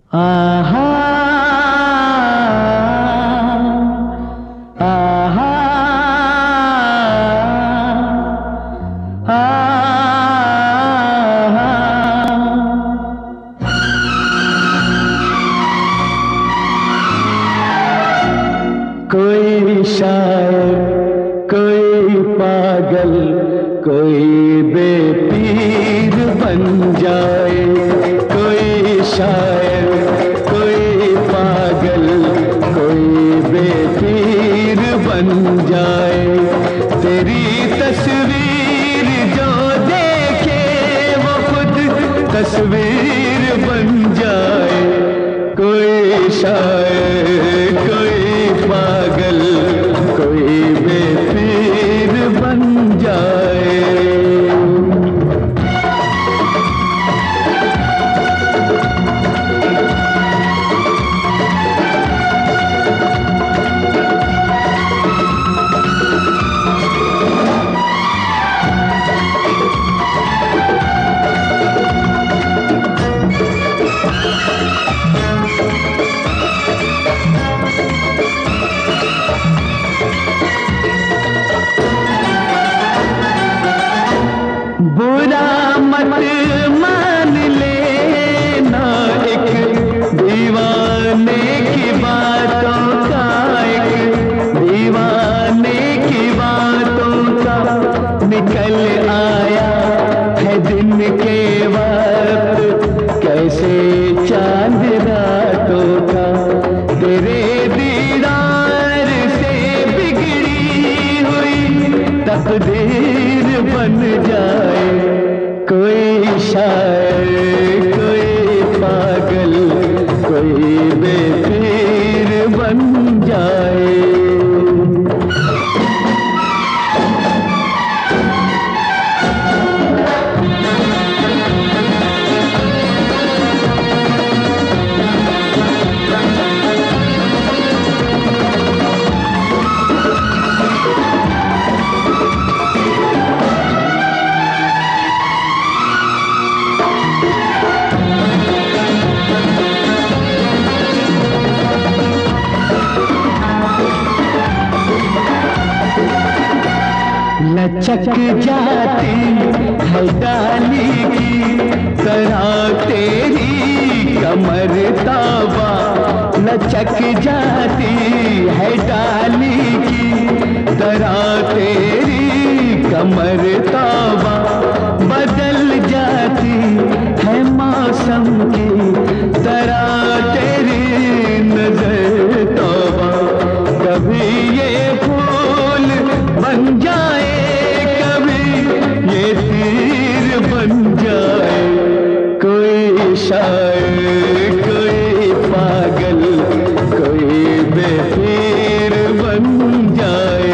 आहा आहा कोई शायर, कोई पागल, कोई बेपीर बन जाए। कोई शायर, कोई पागल, कोई बेपीर बन जाए। तेरी तस्वीर जो देखे वो खुद तस्वीर बन जाए। कोई शायर, कोई पागल, कोई बेपीर बन जाए। बुरा मत मान लेना एक दीवाने की बातों का, एक दीवाने की बातों का। निकल आया है दिन के वक्त कैसे चांद रातों का। तेरे दीदार से बिगड़ी हुई तकदीर बन जाए। कोई शायर, कोई पागल, कोई बेपीर बन जाए। लचक जाती है डाली की तरह तेरी कमर ताबा। लचक जाती है डाली की तरह तेरी कमर ताबा। बदल जाती है मौसम की तरह तेरी नजर तौबा। कभी ये फूल बन जाए, ये तीर बन जाए। कोई शायर, कोई पागल, कोई बेपीर बन जाए।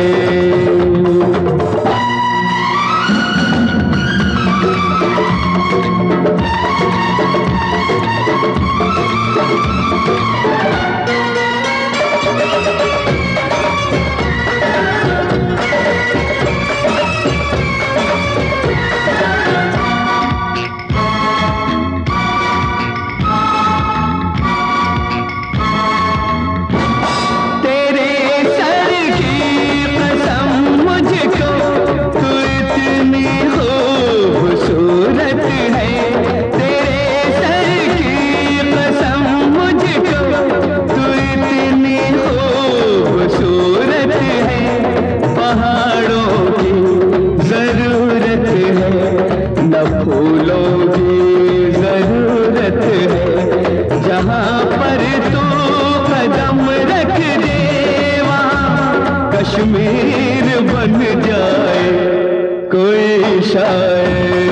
फूलों की जरूरत है, जहाँ पर तू कदम रख दे वहाँ कश्मीर बन जाए। कोई शायर,